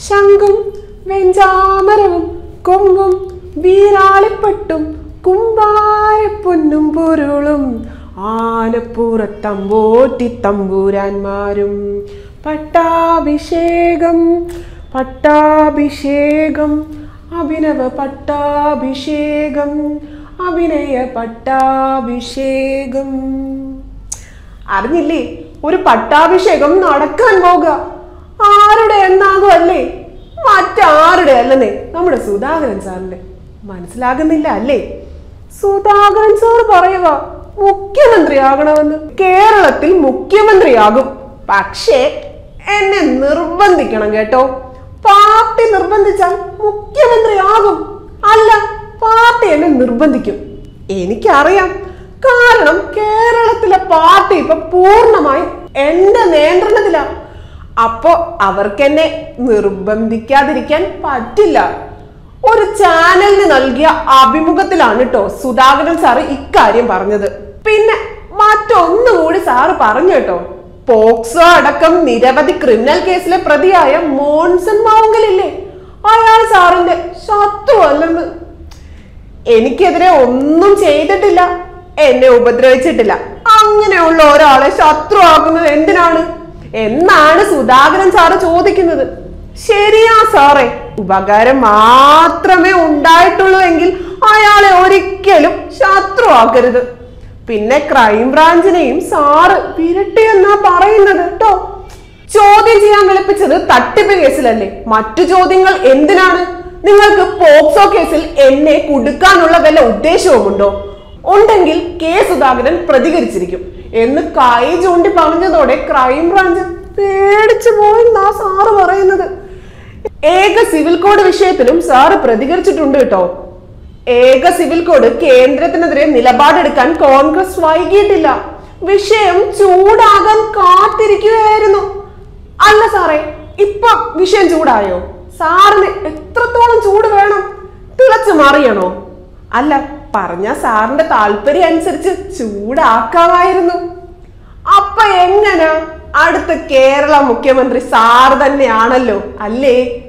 ശംഖും വെഞ്ചാമരവും കൊമ്പും വീരാളിപ്പട്ടും കുമ്പാരപ്പൊന്നും പൊരുളും ആനപ്പുറത്തമ്പോറ്റി തമ്പൂരാന്മാരും പട്ടാഭിഷേകം പട്ടാഭിഷേകം അഭിനവ പട്ടാഭിഷേകം അഭിനയ പട്ടാഭിഷേകം. അറിഞ്ഞില്ലേ, ഒരു പട്ടാഭിഷേകം നടക്കാൻ പോകുക. ആരുടെ എന്നാകും അല്ലേ? മറ്റാരുടെ അല്ലെന്നേ, നമ്മുടെ സുധാകരൻ സാറിന്റെ. മനസ്സിലാകുന്നില്ല അല്ലേ? സുധാകരൻ സാർ പറയുക മുഖ്യമന്ത്രിയാകണമെന്ന്. കേരളത്തിൽ മുഖ്യമന്ത്രിയാകും, പക്ഷേ എന്നെ നിർബന്ധിക്കണം കേട്ടോ. പാർട്ടി നിർബന്ധിച്ചാൽ മുഖ്യമന്ത്രിയാകും. അല്ല, പാർട്ടി എന്നെ നിർബന്ധിക്കും. എനിക്കറിയാം, കാരണം കേരളത്തിലെ പാർട്ടി ഇപ്പൊ പൂർണ്ണമായും എന്റെ നിയന്ത്രണത്തിലാണ്. അപ്പോ അവർക്കെന്നെ നിർബന്ധിക്കാതിരിക്കാൻ പറ്റില്ല. ഒരു ചാനലിന് നൽകിയ അഭിമുഖത്തിലാണ് കേട്ടോ സുധാകരൻ സാറ് ഇക്കാര്യം പറഞ്ഞത്. പിന്നെ മറ്റൊന്നുകൂടി സാറ് പറഞ്ഞു കേട്ടോ, പോക്സോ അടക്കം നിരവധി ക്രിമിനൽ കേസിലെ പ്രതിയായ മോൻസൺ മാവുങ്കലില്ലേ, അയാൾ സാറിന്റെ ശത്രു അല്ലെന്ന്. എനിക്കെതിരെ ഒന്നും ചെയ്തിട്ടില്ല, എന്നെ ഉപദ്രവിച്ചിട്ടില്ല. അങ്ങനെയുള്ള ഒരാളെ ശത്രു ആക്കുന്നത് എന്തിനാണ് എന്നാണ് സുധാകരൻ സാറ് ചോദിക്കുന്നത്. ശരിയാ സാറേ, ഉപകാരം മാത്രമേ ഉണ്ടായിട്ടുള്ളൂ എങ്കിൽ അയാളെ ഒരിക്കലും ശത്രു ആക്കരുത്. പിന്നെ ക്രൈംബ്രാഞ്ചിനെയും സാറ് വിരട്ടിയെന്നാ പറയുന്നത് കേട്ടോ. ചോദ്യം ചെയ്യാൻ വിളിപ്പിച്ചത് തട്ടിപ്പ് കേസിലല്ലേ, മറ്റു ചോദ്യങ്ങൾ എന്തിനാണ്? നിങ്ങൾക്ക് പോക്സോ കേസിൽ എന്നെ കുടുക്കാനുള്ള വല്ല ഉദ്ദേശവുമുണ്ടോ? ഉണ്ടെങ്കിൽ കെ സുധാകരൻ പ്രതികരിച്ചിരിക്കും എന്ന് കൈ ചൂണ്ടി പറഞ്ഞതോടെ ക്രൈംബ്രാഞ്ച് പേടിച്ചു പോയെന്നാ സാറ് പറയുന്നത്. ഏക സിവിൽ കോഡ് വിഷയത്തിലും സാറ് പ്രതികരിച്ചിട്ടുണ്ട് കേട്ടോ. ഏക സിവിൽ കോഡ് കേന്ദ്രത്തിനെതിരെ നിലപാടെടുക്കാൻ കോൺഗ്രസ് വൈകിയിട്ടില്ല. വിഷയം ചൂടാകാൻ കാത്തിരിക്കുകയായിരുന്നു. അല്ല സാറേ, ഇപ്പൊ വിഷയം ചൂടായോ? സാറിന് എത്രത്തോളം ചൂട് വേണം? തിളച്ചു മാറിയണോ? അല്ല, പറഞ്ഞ സാറിന്റെ താല്പര്യം അനുസരിച്ച് ചൂടാക്കാമായിരുന്നു. അപ്പൊ എങ്ങനെ? അടുത്ത കേരള മുഖ്യമന്ത്രി സാർ തന്നെയാണല്ലോ അല്ലേ?